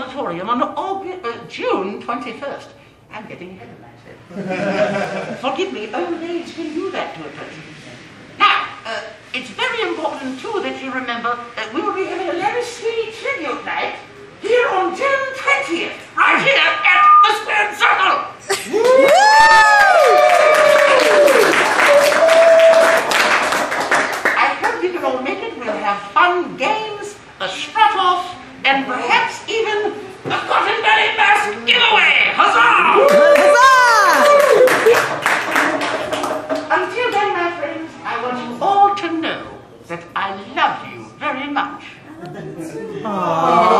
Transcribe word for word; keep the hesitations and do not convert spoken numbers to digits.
auditorium on August, uh, June twenty-first. I'm getting ahead of myself. Forgive me, old age can do that to a person. Now, uh, it's very important, too, that you remember that we will be having a very sweet tribute night here on June twentieth, right here at the Squared Circle. I hope you can all make it. We'll have fun games, a strut off, and perhaps even a cotton belly mask giveaway. Huzzah! Huzzah! Until then, my friends, I want you all to know that I love you very much. Aww.